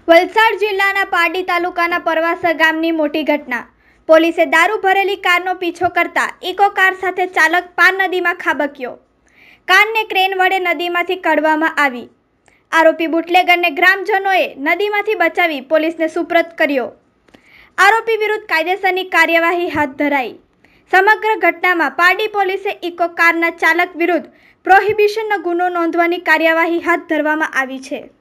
વલસાડ જિલ્લાના પારડી તાલુકાના પરવાસા ગામની મોટી ઘટના। પોલીસે દારૂ ભરેલી કારનો પીછો કરતા ઇકો કાર સાથે ચાલક પાર નદીમાં ખાબક્યો। કારને ક્રેન વડે નદીમાંથી કાઢવામાં આવી। આરોપી બુટલેગરને ગ્રામજનોએ નદીમાંથી બચાવી પોલીસને સુપરત કર્યો। આરોપી વિરુદ્ધ કાયદેસરની કાર્યવાહી હાથ ધરાઈ। સમગ્ર ઘટનામાં પારડી પોલીસે ઇકો કારના ચાલક વિરુદ્ધ પ્રોહિબિશનનો ગુનો નોંધવાની કાર્યવાહી હાથ ધરવામાં આવી છે।